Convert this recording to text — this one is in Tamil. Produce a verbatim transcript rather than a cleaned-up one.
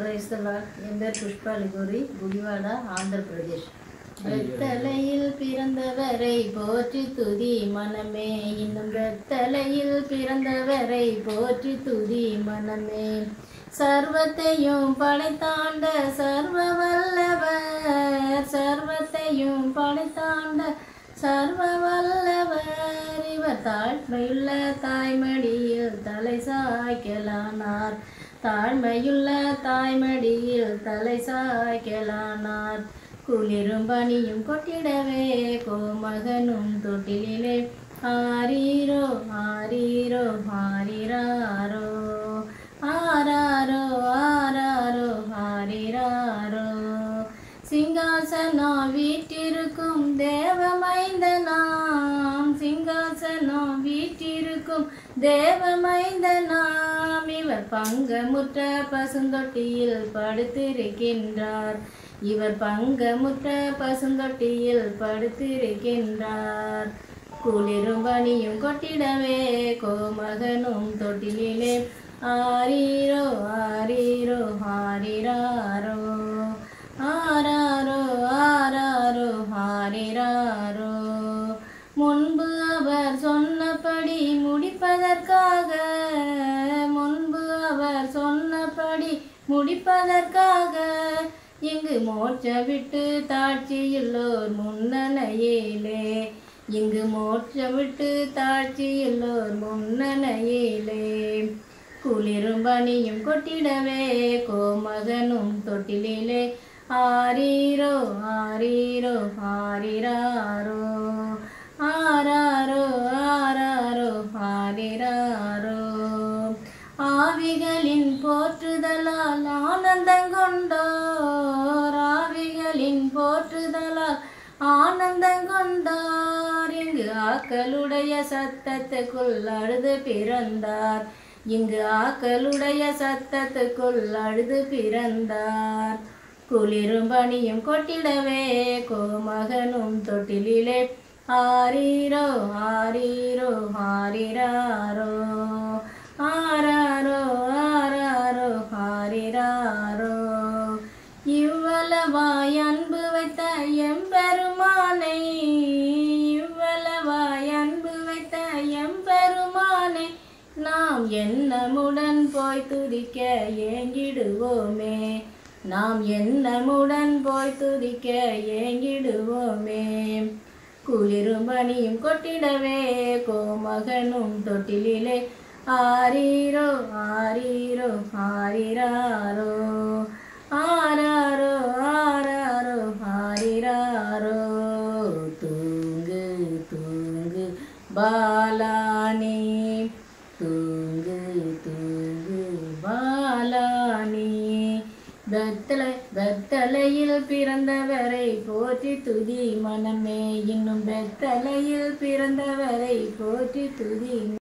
Praise the Lord. என் பேர் புஷ்பா லிகோரி, குடிவாடா, ஆந்திர பிரதேஷ். வெத்தலையில் பிறந்தவரை போற்றி துதி மனமே, இன்னும் வெத்தலையில் பிறந்தவரை போற்றி துதி மனமே. சர்வத்தையும் படைத்தாண்ட சர்வ வல்லவர், சர்வத்தையும் படைத்தாண்ட சர்வ வல்லவர். இவர் தாழ்மையுள்ள தாய்மடியில் தலை சாய்க்கலானார், தாழ்மையுள்ள தாய்மடியில் தலை சாய்க்கலானார். குளிரும் பனியும் கொட்டிடவே கோமகனும் தொட்டிலே ஆரீரோ ஆரீரோ ஆரிராரோ ஆராரோ ஆராரோ ஆரிராரோ. சிங்காசனம் வீட்டிருக்கும் தேவமைந்தனாம், சிங்காசனம் வீட்டிருக்கும் தேவமைந்தனாம். இவர் பங்கமுற்ற பசுந்தொட்டியில் படுத்திருக்கின்றார், இவர் பங்கமுற்ற பசுந்தொட்டியில் படுத்திருக்கின்றார். குளிரும் பனியும் கொட்டிடவே கோமகனும் தொட்டிலே ஆரீரோ ஆரீரோ ஆரிராரோ ஆராரோ ஆராரோ ஆரிராரோ. முன்பு அவர் சொன்னபடி முடிப்பதற்காக, முன்பு அவர் சொன்னபடி முடிப்பதற்காக இங்கு மோட்ச விட்டு தாட்சியுள்ளோர் முன்னணையிலே, இங்கு மோட்ச விட்டு தாட்சியுள்ளோர் முன்னணையிலே. குளிரும் பனியும் கொட்டிடவே கோமகனும் தொட்டிலே ஆரீரோ ஆரீரோ ஆரிராரோ ஆராரோ ஆராரோ ஆரிராரோ. ஆவிகளின் போற்றுதலால் ஆனந்தங்கொண்டோர், ஆவிகளின் போற்றுதலால் ஆனந்தங்கொண்டார். இங்கு ஆக்களுடைய சத்தத்துக்குள் அழுது பிறந்தார், இங்கு ஆக்களுடைய சத்தத்துக்குள் அழுது பிறந்தார். குளிரும் பனியும் கொட்டிடவே கோமகனும் தொட்டிலே ஆரீரோ ஆரீரோ ஆரிராரோ ஆராரோ ஆராரோ ஆரிராரோ. இவ்வளவாய் அன்பு வைத்த எம்பெருமானை, இவ்வளவாய் அன்பு வைத்த எம்பெருமானை நாம் எண்ணமுடன் போய் துதிக்க ஏங்கிடுவோமே, நாம் எண்ணமுடன் போய் துதிக்க ஏங்கிடுவோமே. குளிரும் பனியும் கொட்டிடவே கோமகனும் தொட்டிலே ஆரீரோ ஆரீரோ ஆரிராரோ ஆராரோ ஆராரோ ஆரிராரோ. தூங்கு தூங்கு பாலானே, தூங்கு தூங்கு பாலானே. வெத்தலை வெத்தலையில் பிறந்தவரை போற்றி துதி மனமே, இன்னும் வெத்தலையில் பிறந்தவரை போற்றி துதி.